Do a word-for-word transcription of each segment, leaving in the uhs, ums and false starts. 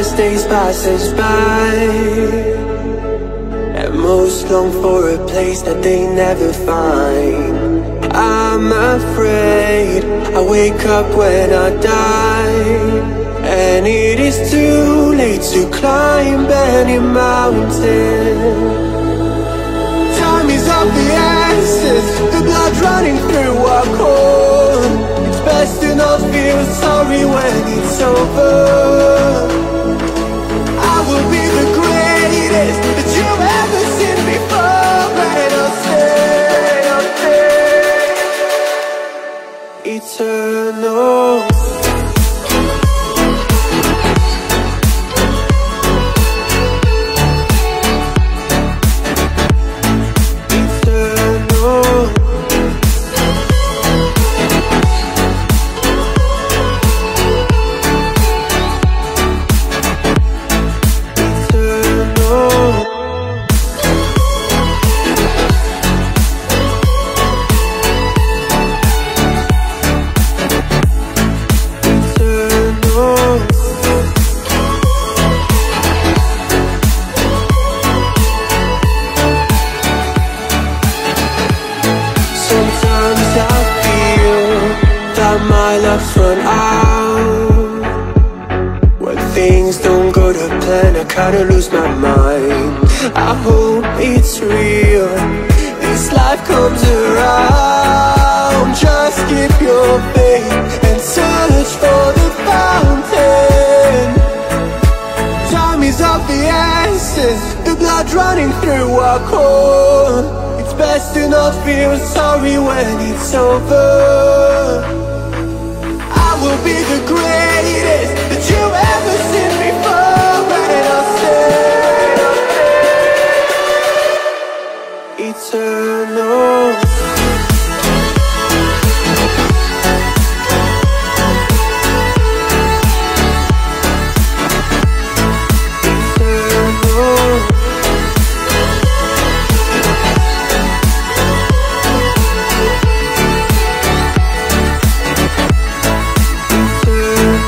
as days pass us by, and most long for a place that they never find. I'm afraid I wake up when I die, and it is too late to climb any mountain. Time is of the essence, the blood running through our core. It's best to not feel sorry when it's over. I will be the greatest that you've ever seen before, and I'll stay, I'll stay eternal. My love's run out. When things don't go to plan, I kinda lose my mind. I hope it's real, this life comes around. Just keep your faith and search for the fountain. Time is of the essence, the blood running through our core. It's best to not feel sorry when it's over. Will be the greatest that you've ever seen before, and I'll stay, eternal. Eternal.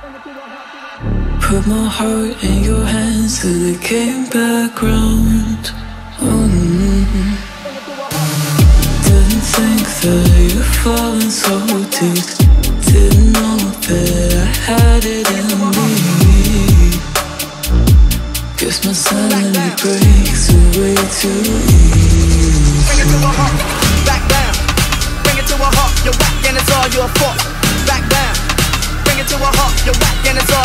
Put my heart in your hands and it came back round. mm-hmm. Didn't think that you'd fallen so deep. Didn't know that I had it in me. Guess my sanity breaks away too easy. Bring it to a halt, back down. Bring it to a halt, you're whack and it's all your fault. Back down. Bring it to a halt, you're whack and it's all